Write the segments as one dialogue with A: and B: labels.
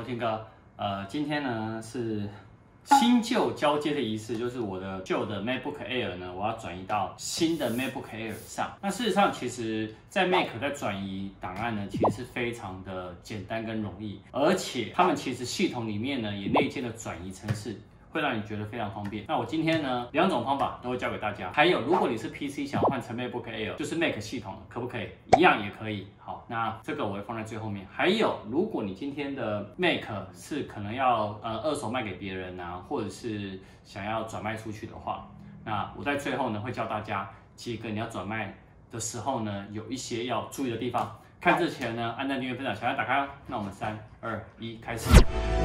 A: 天哥。今天呢是新旧交接的仪式，就是我的旧的 MacBook Air 呢，我要转移到新的 MacBook Air 上。那事实上，其实在 Mac 在转移档案呢，其实是非常的简单跟容易，而且他们其实系统里面呢也内建了转移程式。会让你觉得非常方便。那我今天呢，两种方法都会教给大家。还有，如果你是 PC 想换成 MacBook Air， 就是 Mac 系统，可不可以？一样也可以。好，那这个我会放在最后面。还有，如果你今天的 Mac 是可能要二手卖给别人啊，或者是想要转卖出去的话，那我在最后呢会教大家几个你要转卖的时候呢，有一些要注意的地方。看之前呢，按赞、订阅、分享，小爱打开哦。那我们3、2、1，开始。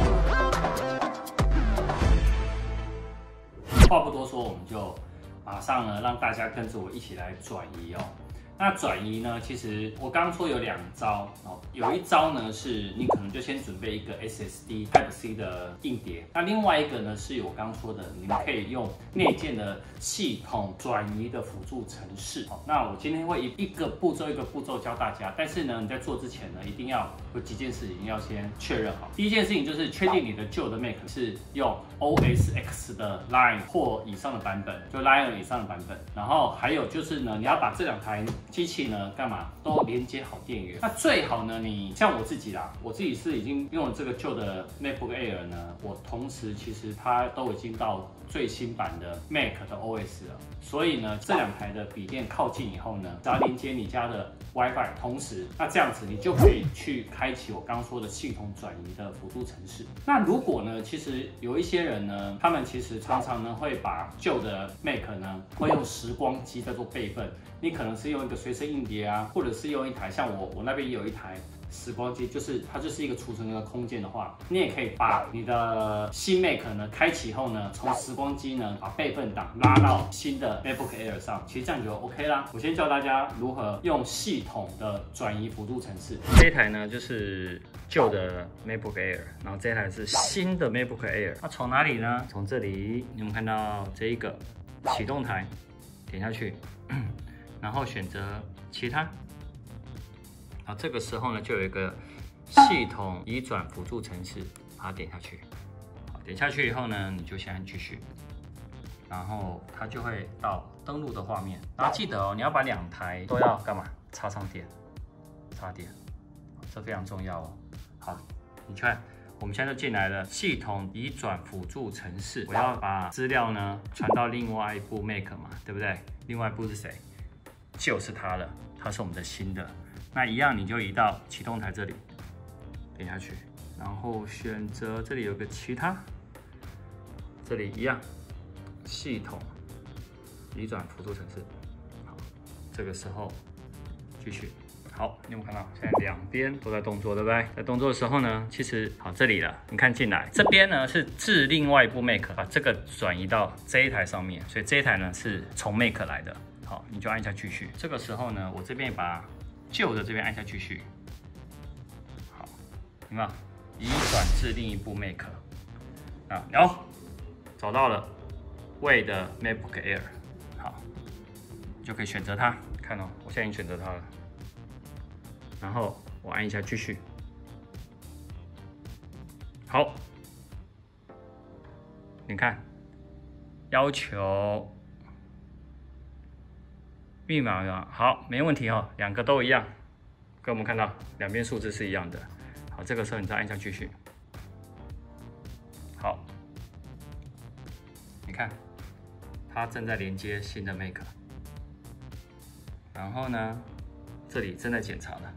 A: 话不多说，我们就马上呢让大家跟着我一起来转移哦。那转移呢，其实我刚刚说有2招哦，有一招呢是你可能就先准备一个 SSD Type-C 的硬碟，那另外一个呢是我刚刚说的，你们可以用内建的系统转移的辅助程式。好，那我今天会一个步骤教大家，但是呢你在做之前呢，一定要有几件事情要先确认好。第一件事情就是确定你的旧的 Mac 是用 OS X 的 Lion 或以上的版本，就 Lion 以上的版本。然后还有就是呢，你要把这2台机器呢干嘛都连接好电源。那最好呢，你像我自己啦，我自己是已经用了这个旧的 MacBook Air 呢，我同时其实它都已经到最新版的 Mac 的 OS 了，所以呢，这2台的笔电靠近以后呢，只要连接你家的 WiFi， 同时，那这样子你就可以去开启我刚刚说的系统转移的辅助程式。那如果呢，其实有一些人呢，他们其实常常呢会把旧的 Mac 呢会用时光机在做备份，你可能是用一个随身硬碟啊，或者是用一台像我那边也有一台时光机，它就是一个储存的空间的话，你也可以把你的新 Mac 呢开启后呢，从时光机呢把备份档拉到新的 MacBook Air 上，其实这样就 OK 啦。我先教大家如何用系统的转移辅助程式。这一台呢就是旧的 MacBook Air， 然后这一台是新的 MacBook Air。那从哪里呢？从这里，你们看到这一个启动台，点下去，然后选择其他。好，这个时候呢，就有一个系统移转辅助程式，把它点下去。好，点下去以后呢，你就先按继续，然后它就会到登录的画面。然后记得哦，你要把2台都要干嘛？插上电，插电，这非常重要哦。好，你看，我们现在就进来了系统移转辅助程式。我要把资料呢传到另外一部 Mac 嘛，对不对？另外一部是谁？就是它了，它是我们的新的。那一样，你就移到启动台这里，点下去，然后选择这里有个其他，这里一样，系统移转辅助程式。好，这个时候继续。好，你有没有看到？现在2边都在动作，对不对？在动作的时候呢，其实好这里了，你看进来，这边呢是自另外一部 Mac 把这个转移到这一台上面，所以这一台呢是从 Mac 来的。好，你就按下继续。这个时候呢，我这边也把旧的这边按下继续，好，有没有移转至另一部 Mac 啊？有，找到了 Wei 的 MacBook Air， 好，你就可以选择它。看哦，我现在已经选择它了，然后我按一下继续，好，你看，要求密码呀，好，没问题哦，2个都一样，跟我们看到2边数字是一样的。好，这个时候你再按下继续，好，你看，它正在连接新的 Mac， 然后呢，这里正在检查了，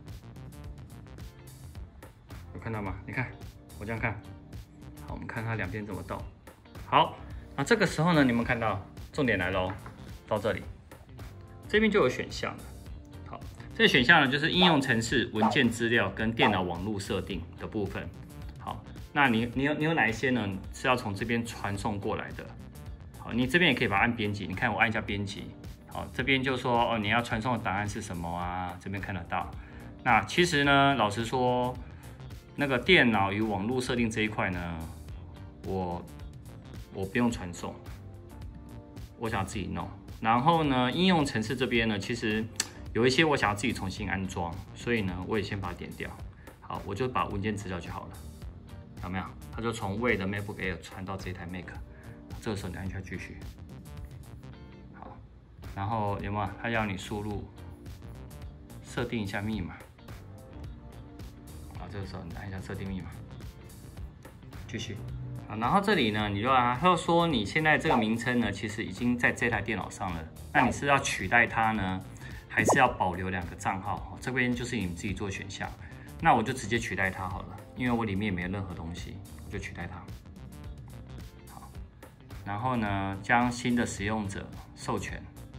A: 有看到吗？你看，我这样看，好，我们看它2边怎么动。好，那这个时候呢，你们看到重点来喽，到这里。这边就有选项了，好，这个选项呢就是应用程式、文件资料跟电脑网络设定的部分。好，那你有哪一些呢？是要从这边传送过来的？好，你这边也可以把它按编辑。你看我按一下编辑，好，这边就说哦，你要传送的答案是什么啊？这边看得到。那其实呢，老实说，那个电脑与网络设定这一块呢，我不用传送，我想要自己弄。然后呢，应用程式这边呢，其实有一些我想要自己重新安装，所以呢，我也先把它点掉。好，我就把文件资料就好了。 有没有？它就从位的 MacBook Air 传到这台 Mac， 这个时候你按下继续。好，然后有没有？它要你输入，设定一下密码。好，这个时候你按一下设定密码，继续。好，然后这里呢，你就它要说你现在这个名称呢，其实已经在这台电脑上了。那你是要取代它呢，还是要保留2个账号？这边就是你们自己做选项。那我就直接取代它好了，因为我里面也没有任何东西，我就取代它。好，然后呢，将新的使用者授权。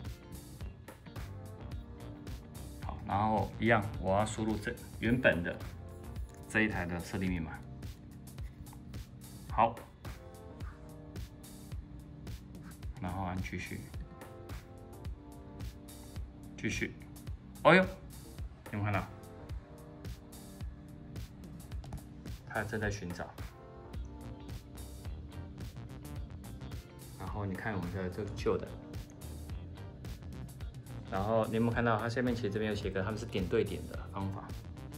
A: 好，然后一样，我要输入原本的这一台的设定密码。好，然后按继续，继续。哦呦，有没有看到？它正在寻找。然后你看我们的这个旧的，然后你有没有看到它下面其实这边有写个他们是点对点的方法，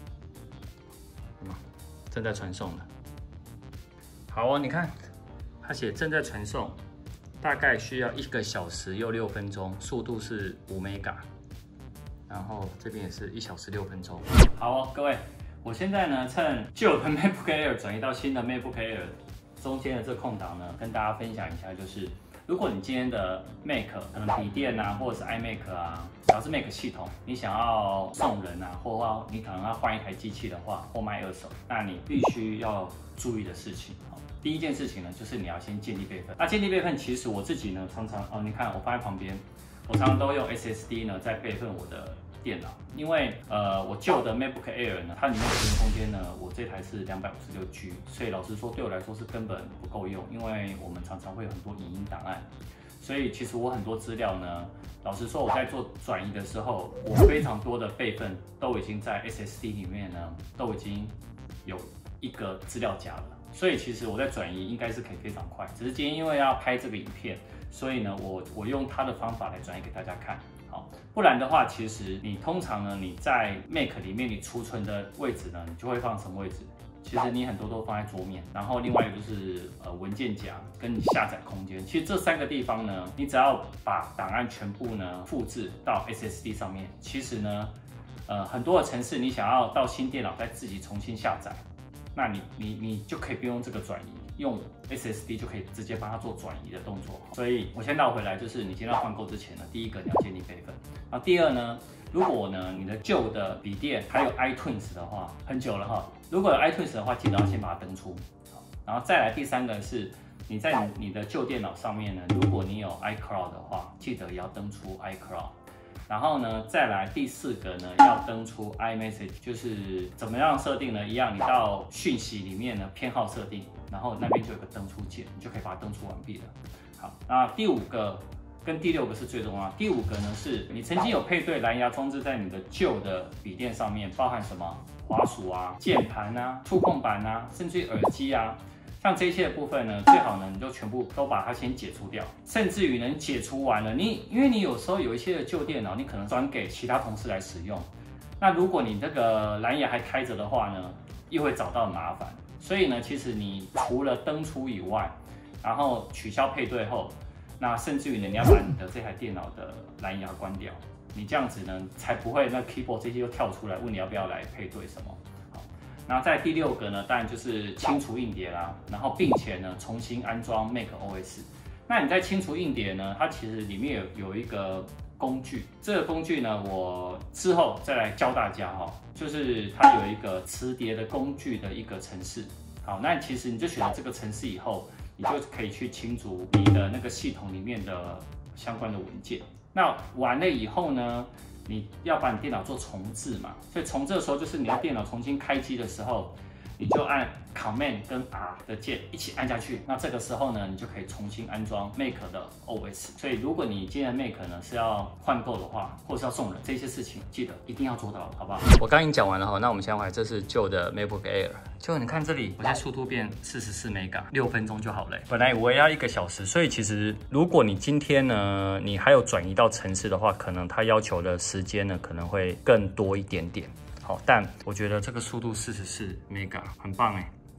A: 正在传送的。好哦，你看，它写正在传送，大概需要1个小时又6分钟，速度是5 Mega， 然后这边也是1小时6分钟。好哦，各位，我现在呢趁旧的 MacBook Air 转移到新的 MacBook Air 中间的这空档呢，跟大家分享一下，就是如果你今天的 Mac 可能笔电啊，或者是 iMac 啊，只要是 Mac 系统，你想要送人啊，或你可能要换一台机器的话，或卖二手，那你必须要注意的事情。第一件事情呢，就是你要先建立备份。那建立备份，其实我自己呢，常常你看我放在旁边，我常常都用 SSD 呢在备份我的电脑，因为我旧的 MacBook Air 呢，它里面的存空间呢，我这台是256G， 所以老实说对我来说是根本不够用，因为我们常常会有很多影音档案，所以其实我很多资料呢，老实说我在做转移的时候，我非常多的备份都已经在 SSD 里面呢，都已经有一个资料夹了。所以其实我在转移应该是可以非常快，只是今天因为要拍这个影片，所以呢我用它的方法来转移给大家看，好，不然的话，其实你通常呢你在 Mac 里面你储存的位置呢，你就会放什么位置？其实你很多都放在桌面，然后另外一个就是文件夹跟你下载空间，其实这3个地方呢，你只要把档案全部呢复制到 SSD 上面，其实呢很多的程式你想要到新电脑再自己重新下载。那你就可以不用这个转移，用 SSD 就可以直接帮它做转移的动作。所以我先绕回来，就是你今天要换购之前呢，第一个你要建立备份，然后第二呢，如果呢你的旧的笔电还有 iTunes 的话，很久了哈，如果有 iTunes 的话，记得要先把它登出。好，然后再来第3个是你在你的旧电脑上面呢，如果你有 iCloud 的话，记得也要登出 iCloud。然后呢，再来第4个呢，要登出 iMessage， 就是怎么样设定呢？一样，你到讯息里面呢偏好设定，然后那边就有个登出键，你就可以把它登出完毕了。好，那第5个跟第6个是最重要。第5个呢，是你曾经有配对蓝牙装置在你的旧的笔电上面，包含什么滑鼠啊、键盘啊、触控板啊，甚至于耳机啊。像这些的部分呢，最好呢你就全部都把它先解除掉，甚至于呢解除完了，因为你有时候有一些的旧电脑，你可能转给其他同事来使用，那如果你这个蓝牙还开着的话呢，又会找到麻烦。所以呢，其实你除了登出以外，然后取消配对后，那甚至于呢你要把你的这台电脑的蓝牙关掉，你这样子呢才不会那 keyboard 这些又跳出来问你要不要来配对什么。然后在第6个呢，当然就是清除硬碟啦，然后并且呢重新安装 Mac OS。那你在清除硬碟呢，它其实里面有一个工具，这个工具呢我之后再来教大家哈，就是它有一个磁碟的工具的一个程式。好，那其实你就选了这个程式以后，你就可以去清除你的那个系统里面的相关的文件。那完了以后呢，你要把你电脑做重置嘛，所以重置的时候就是你的电脑重新开机的时候，你就按 Command 跟 R 的键一起按下去，那这个时候呢，你就可以重新安装 Mac 的 OS。所以如果你今天的 Mac 呢是要换购的话，或是要送人，这些事情记得一定要做到，好不好？我刚已经讲完了哈，那我们先回来，这是旧的 MacBook Air， 就你看这里，我现在速度变44 Mega， 6分钟就好了。本来我也要1个小时，所以其实如果你今天呢，你还有转移到程式的话，可能它要求的时间呢可能会更多一点点。好，但我觉得这个速度44 Mega 很棒哎。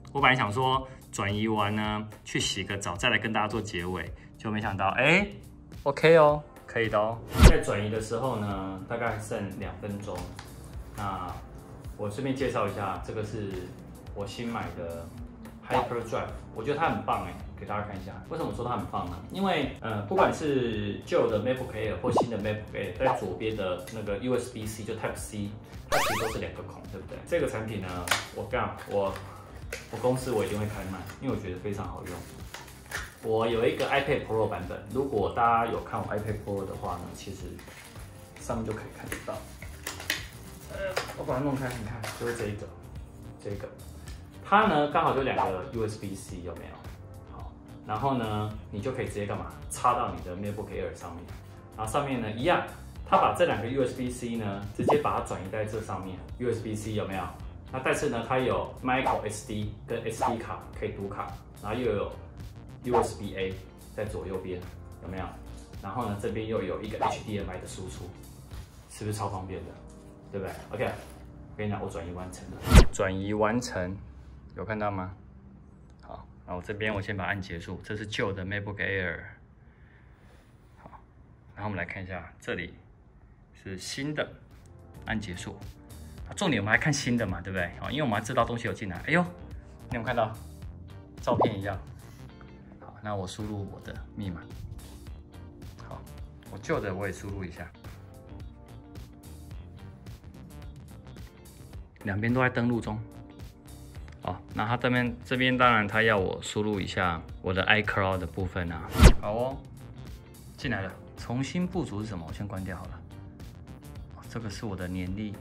A: 我本来想说转移完呢，去洗个澡，再来跟大家做结尾，就没想到，OK 哦，可以的哦。在转移的时候呢，大概剩2分钟。那我顺便介绍一下，这个是我新买的 Hyperdrive， 我觉得它很棒给大家看一下。为什么说它很棒呢？因为不管是旧的 MacBook Air 或新的 MacBook Air， 在左边的那个 USB-C 就 Type C， 它其实都是2个孔，对不对？这个产品呢，我公司我一定会开卖，因为我觉得非常好用。我有一个 iPad Pro 版本，如果大家有看我 iPad Pro 的话呢，其实上面就可以看得到。我把它弄开，你看，就是这个，它呢刚好就2个 USB-C， 有没有？好，然后呢，你就可以直接干嘛？插到你的 MacBook Air 上面，然后上面呢一样，它把这2个 USB-C 呢，直接把它转移在这上面 ，USB-C 有没有？那但是呢，它有 Micro SD 跟 SD 卡可以读卡，然后又有 USB-A 在左右边，有没有？然后呢，这边又有一个 HDMI 的输出，是不是超方便的？对不对 ？OK， 我跟你讲，我转移完成了。转移完成，有看到吗？好，那我这边我先把它按结束，这是旧的 MacBook Air。好，然后我们来看一下，这里是新的，按结束。重点我们还看新的嘛，对不对？因为我们还知道东西有进来。哎呦，你有没有看到？照片一样。好，那我输入我的密码。好，我旧的我也输入一下。2边都在登录中。好，那它这边当然它要我输入一下我的 iCloud 的部分啊。好哦，进来了。重新部署是什么？我先关掉好了。这个是我的年历。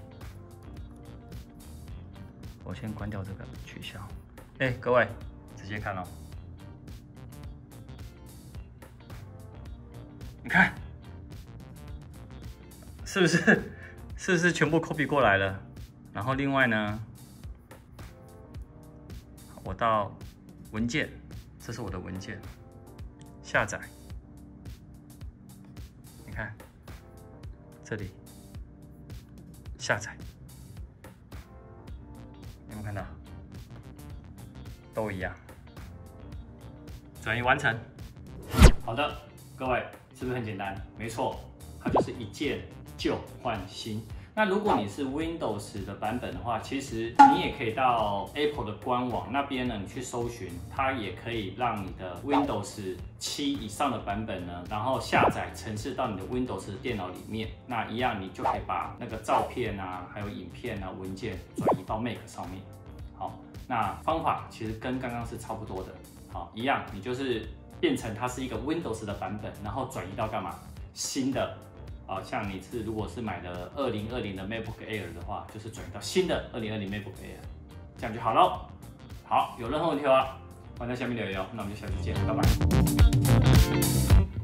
A: 我先关掉这个，取消。各位，直接看哦。你看，是不是全部 copy 过来了？然后另外呢，我到文件，这是我的文件，下载。你看，这里下载。有没有看到？都一样。转移完成。好的，各位，是不是很简单？没错，它就是一键旧换新。那如果你是 Windows 的版本的话，其实你也可以到 Apple 的官网那边呢，你去搜寻，它也可以让你的 Windows 7以上的版本呢，然后下载程式到你的 Windows 的电脑里面。那一样，你就可以把那个照片啊，还有影片啊、文件转移到 Mac 上面。好，那方法其实跟刚刚是差不多的。好，一样，你就是变成它是一个 Windows 的版本，然后转移到干嘛？新的。像你如果是买的2020的 MacBook Air 的话，就是转移到新的2020 MacBook Air， 这样就好了。好，有任何问题的话，欢迎在下面留言哦。那我们就下期见，拜拜。